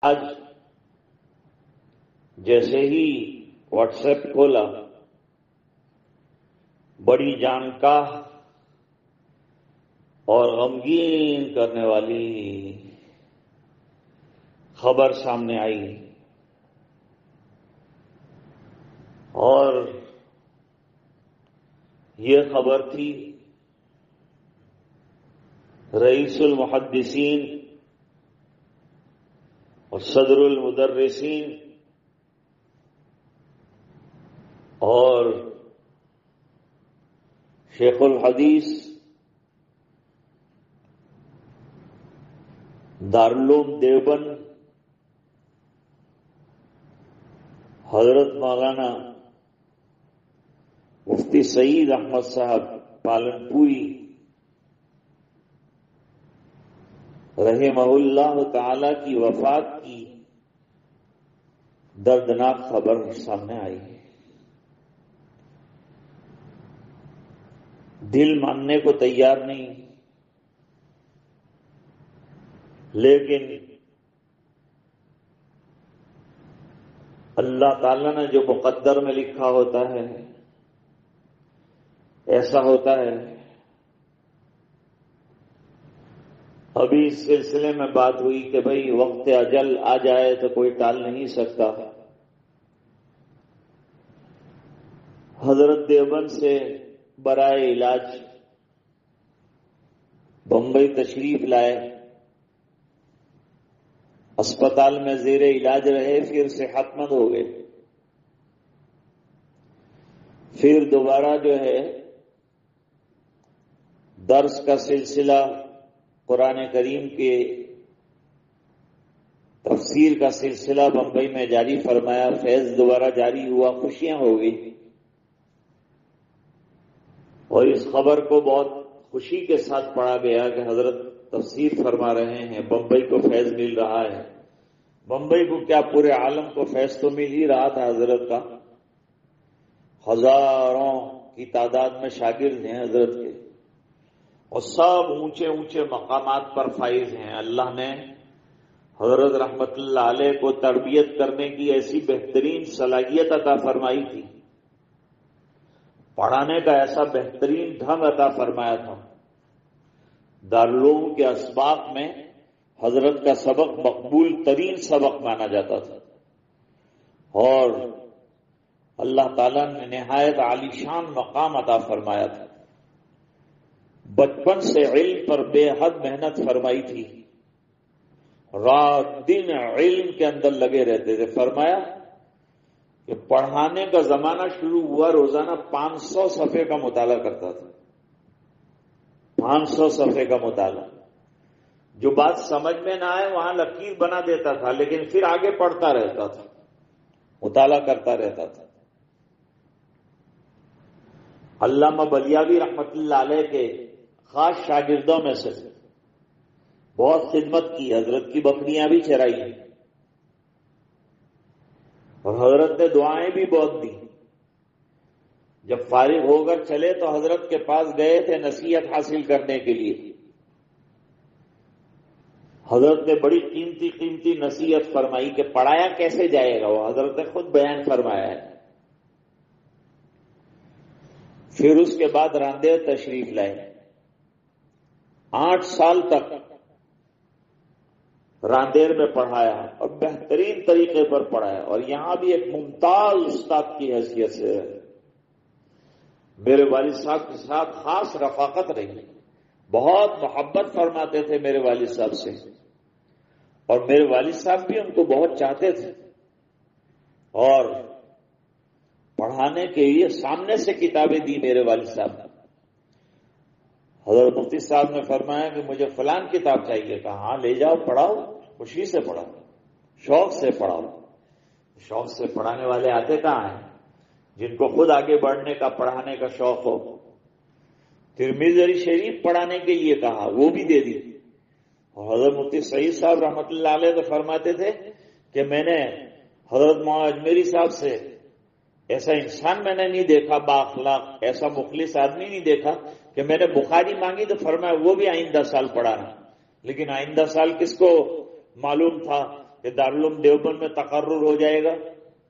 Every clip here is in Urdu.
آج جیسے ہی واٹس ایپ کھولا، بڑی جانکاہ اور غمگین کرنے والی خبر سامنے آئی، اور یہ خبر تھی رئیس المحدثین اور صدر المدرسین اور شیخ الحدیث دارالعلوم دیوبند حضرت مولانا مفتی سعید احمد صاحب پالنپوری رحمہ اللہ تعالی کی وفات کی دردناک خبر سامنے آئی ہے۔ دل ماننے کو تیار نہیں، لیکن اللہ تعالیٰ نے جو مقدر میں لکھا ہوتا ہے ایسا ہوتا ہے۔ ابھی اس سلسلے میں بات ہوئی کہ بھئی وقت اجل آ جائے تو کوئی ٹال نہیں سکتا۔ حضرت دیوبند سے برائے علاج بمبئی تشریف لائے، اسپتال میں زیر علاج رہے، پھر صحت مند ہو گئے، پھر دوبارہ جو ہے درس کا سلسلہ، قرآن کریم کے تفسیر کا سلسلہ بمبئی میں جاری فرمایا، فیض دوبارہ جاری ہوا، خوشیاں ہو گئی، اور اس خبر کو بہت خوشی کے ساتھ پڑھا گیا کہ حضرت تفسیر فرما رہے ہیں، بمبئی کو فیض مل رہا ہے۔ بمبئی کو کیا، پورے عالم کو فیض تو مل ہی رہا تھا حضرت کا۔ ہزاروں کی تعداد میں شاگرد ہیں حضرت کے، اور سب اونچے اونچے مقامات پر فائز ہیں۔ اللہ نے حضرت رحمت اللہ علیہ کو تربیت کرنے کی ایسی بہترین صلاحیت عطا فرمائی تھی، پڑھانے کا ایسا بہترین ڈھنگ عطا فرمایا تھا۔ دارالعلوم کے اسباق میں حضرت کا سبق مقبول ترین سبق مانا جاتا تھا، اور اللہ تعالیٰ نے نہایت عالی شان مقام عطا فرمایا تھا۔ بچپن سے علم پر بے حد محنت فرمائی تھی، رات دن علم کے اندر لگے رہتے تھے۔ فرمایا کہ پڑھانے کا زمانہ شروع ہوا، روزانہ 500 صفحے کا مطالعہ کرتا تھا، 500 صفحے کا مطالعہ۔ جو بات سمجھ میں نہ آئے وہاں لکیر بنا دیتا تھا، لیکن پھر آگے پڑھتا رہتا تھا، مطالعہ کرتا رہتا تھا۔ علامہ بلیاوی رحمت اللہ علیہ کے خاص شاگردوں میں سے بہت خدمت کی، حضرت کی بکریاں بھی چرائی ہیں، اور حضرت نے دعائیں بھی بہت دی۔ جب فارغ ہو کر چلے تو حضرت کے پاس گئے تھے نصیحت حاصل کرنے کے لیے۔ حضرت نے بڑی قیمتی قیمتی نصیحت فرمائی کہ پڑھایا کیسے جائے گا، وہ حضرت نے خود بیان فرمایا ہے۔ پھر اس کے بعد راندیر تشریف لائے، 8 سال تک راندیر میں پڑھایا اور بہترین طریقے پر پڑھایا، اور یہاں بھی ایک ممتاز استاد کی حیثیت سے میرے والد صاحب کے ساتھ خاص رفاقت رہی، بہت محبت فرماتے تھے میرے والد صاحب سے، اور میرے والد صاحب بھی ان کو بہت چاہتے تھے، اور پڑھانے کے لیے سامنے سے کتابیں دی میرے والد صاحب نے۔ حضرت مفتی صاحب نے فرمایا کہ مجھے فلان کتاب چاہیے، کہا ہاں لے جاؤ، پڑھاؤ، خوشی سے پڑھاؤ، شوق سے پڑھاؤ۔ شوق سے پڑھانے والے آتے کہاں ہیں؟ جن کو خود آگے بڑھنے کا، پڑھانے کا شوق ہو۔ ترمذی شریف پڑھانے کے لیے کہا، وہ بھی دے دی۔ اور حضرت مفتی سعید صاحب رحمۃ اللہ علیہ تو فرماتے تھے کہ میں نے حضرت مولانا اجمیری صاحب سے ایسا انسان میں نے نہیں دیکھا، با اخلاق، ایسا مخلص آدمی نہیں دیکھا کہ میں نے بخاری مانگی تو فرمایا وہ بھی آئندہ سال پڑھانا۔ لیکن آئندہ سال کس کو معلوم تھا کہ دارالعلوم دیوبند میں تقرر ہو جائے گا.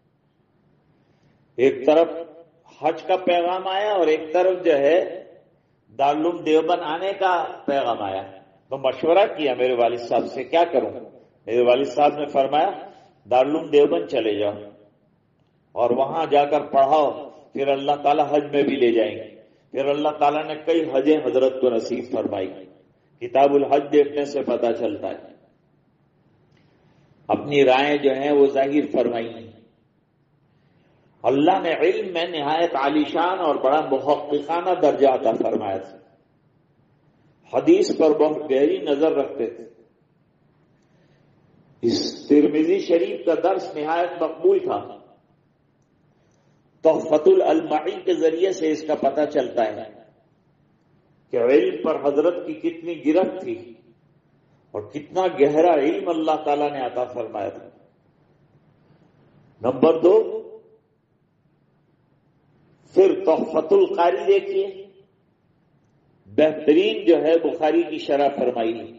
ایک طرف حج کا پیغام آیا اور ایک طرف جو ہے دارالعلوم دیوبند آنے کا پیغام آیا. تو مشورہ کیا میرے والد صاحب سے کیا کروں. میرے والد صاحب نے فرمایا دارالعلوم دیوبند چلے جاؤ اور وہاں جا کر پڑھاؤ, پھر اللہ تعالیٰ حج میں بھی لے جائیں گے. پھر اللہ تعالیٰ نے کئی حجیں حضرت کو نصیب فرمائی. کتاب الحج دیکھنے سے پتہ چلتا ہے. اپنی رائے جو ہیں وہ ظاہر فرمائی ہیں. اللہ نے علم میں نہایت عالیشان اور بڑا محققانہ درجہ عطا فرمایا تھا. حدیث پر بہت گہری نظر رکھتے تھے. اس ترمذی شریف کا درس نہایت مقبول تھا. تحفۃ الالمعی کے ذریعے سے اس کا پتہ چلتا ہے کہ علم پر حضرت کی کتنی گرفت تھی اور کتنا گہرا علم اللہ تعالیٰ نے عطا فرمایا تھا. نمبر 2, پھر تحفۃ القاری دیکھیے, بہترین جو ہے بخاری کی شرح فرمائی ہے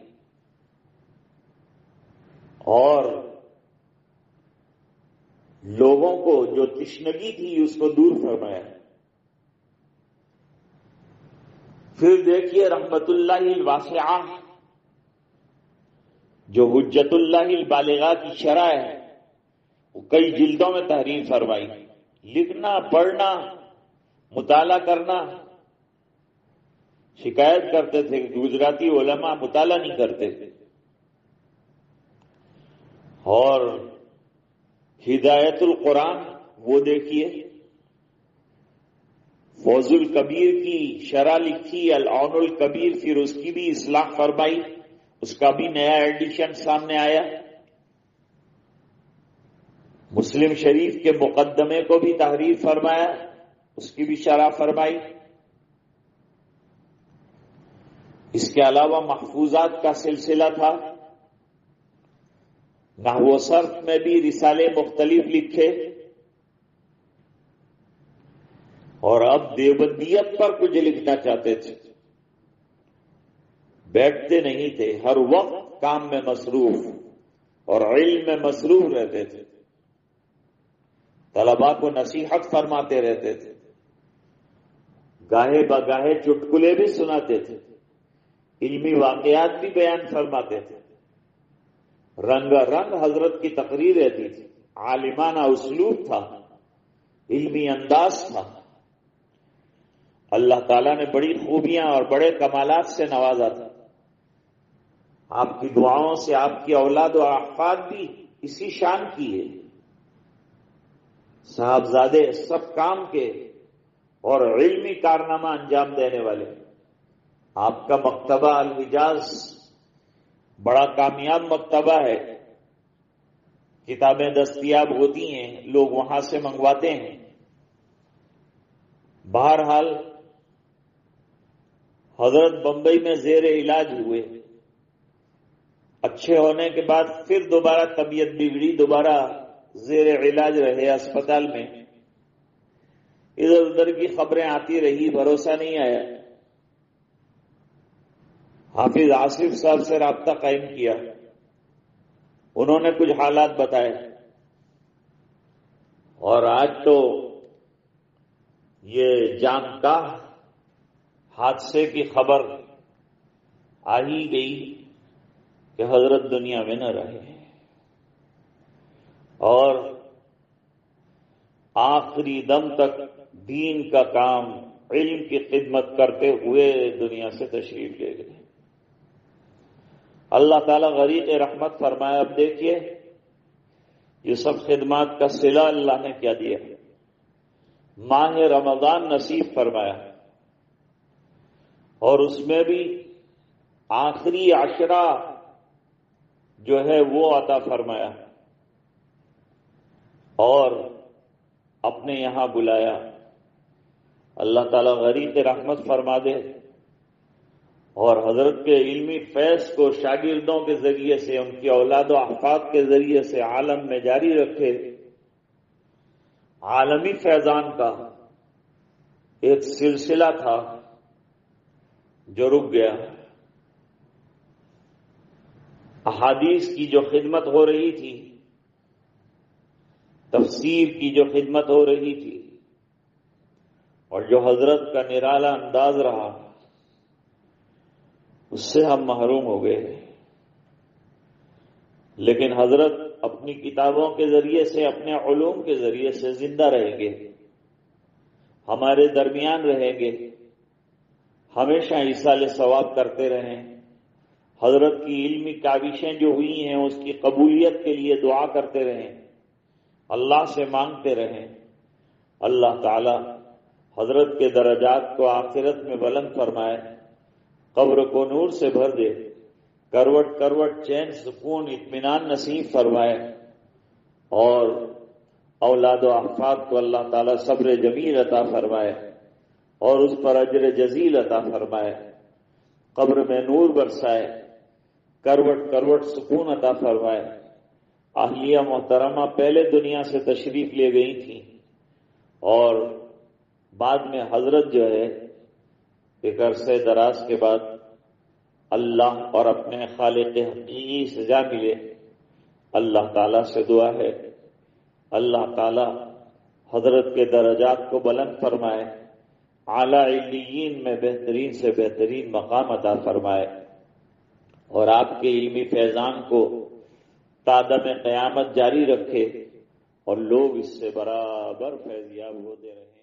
اور لوگوں کو جو تشنگی تھی اس کو دور فرمایا. پھر دیکھیے رحمت اللہ الواسعہ جو حجت اللہ البالغہ کی شرح ہے وہ کئی جلدوں میں تحریر فرمائی. لکھنا, پڑھنا, مطالعہ کرنا. شکایت کرتے تھے کہ گجراتی علماء مطالعہ نہیں کرتے تھے. اور ہدایت القرآن وہ دیکھیے, فوز الکبیر کی شرح لکھی, العون الکبیر, پھر اس کی بھی اصلاح فرمائی, اس کا بھی نیا ایڈیشن سامنے آیا. مسلم شریف کے مقدمے کو بھی تحریر فرمایا, اس کی بھی شرح فرمائی. اس کے علاوہ محفوظات کا سلسلہ تھا. نحو و صرف میں بھی رسالے مختلف لکھے. اور اب دیوبندیت پر کچھ لکھنا چاہتے تھے, بیٹھتے نہیں تھے, ہر وقت کام میں مصروف اور علم میں مصروف رہتے تھے. طلباء کو نصیحت فرماتے رہتے تھے, گاہے بگاہے چٹکلے بھی سناتے تھے, علمی واقعات بھی بیان فرماتے تھے. رنگ رنگ حضرت کی تقریر رہتی تھی, عالمانہ اسلوب تھا, علمی انداز تھا. اللہ تعالیٰ نے بڑی خوبیاں اور بڑے کمالات سے نوازا تھا. آپ کی دعاؤں سے آپ کی اولاد و احفاد بھی اسی شان کی ہے. صاحبزادے سب کام کے اور علمی کارنامہ انجام دینے والے. آپ کا مکتبہ الحجاز بڑا کامیاب مکتبہ ہے. کتابیں دستیاب ہوتی ہیں, لوگ وہاں سے منگواتے ہیں. بہرحال حضرت بمبئی میں زیر علاج ہوئے. اچھے ہونے کے بعد پھر دوبارہ طبیعت بگڑی, دوبارہ زیر علاج رہے اسپتال میں. ادھر ادھر کی خبریں آتی رہی, بھروسہ نہیں آیا. حافظ آصف صاحب سے رابطہ قائم کیا, انہوں نے کچھ حالات بتائے اور آج تو یہ جان کا حادثے کی خبر آ ہی گئی کہ حضرت دنیا میں نہ رہے اور آخری دم تک دین کا کام, علم کی خدمت کرتے ہوئے دنیا سے تشریف لے گئے. اللہ تعالیٰ غریق رحمت فرمایا. اب دیکھیے یہ سب خدمات کا صلہ اللہ نے کیا دیا. ماہ رمضان نصیب فرمایا اور اس میں بھی آخری عشرہ جو ہے وہ عطا فرمایا اور اپنے یہاں بلایا. اللہ تعالیٰ غریق رحمت فرما دے اور حضرت کے علمی فیض کو شاگردوں کے ذریعے سے, ان کی اولاد و احفاد کے ذریعے سے عالم میں جاری رکھے. عالمی فیضان کا ایک سلسلہ تھا جو رک گیا. احادیث کی جو خدمت ہو رہی تھی، تفسیر کی جو خدمت ہو رہی تھی، اور جو حضرت کا نرالا انداز رہا، اس سے ہم محروم ہو گئے۔ لیکن حضرت اپنی کتابوں کے ذریعے سے، اپنے علوم کے ذریعے سے زندہ رہیں گے، ہمارے درمیان رہیں گے، ہمیشہ ایصال ثواب کرتے رہیں۔ حضرت کی علمی کاوشیں جو ہوئی ہیں اس کی قبولیت کے لیے دعا کرتے رہیں، اللہ سے مانگتے رہیں۔ اللہ تعالی حضرت کے درجات کو آخرت میں بلند فرمائے، قبر کو نور سے بھر دے، کروٹ کروٹ چین سکون اطمینان نصیب فرمائے، اور اولاد و احفاد کو اللہ تعالیٰ صبر جمیل عطا فرمائے اور اس پر اجر جزیل عطا فرمائے، قبر میں نور برسائے، کروٹ کروٹ سکون عطا فرمائے۔ اہلیہ محترمہ پہلے دنیا سے تشریف لے گئی تھیں، اور بعد میں حضرت جو ہے ایک عرصے دراز کے بعد اللہ اور اپنے خالق حقیقی سے جا ملے۔ اللہ تعالیٰ سے دعا ہے اللہ تعالیٰ حضرت کے درجات کو بلند فرمائے، اعلیٰ علیین میں بہترین سے بہترین مقام عطا فرمائے، اور آپ کے علمی فیضان کو تادم قیامت جاری رکھے، اور لوگ اس سے برابر فیضیاب ہوتے رہیں۔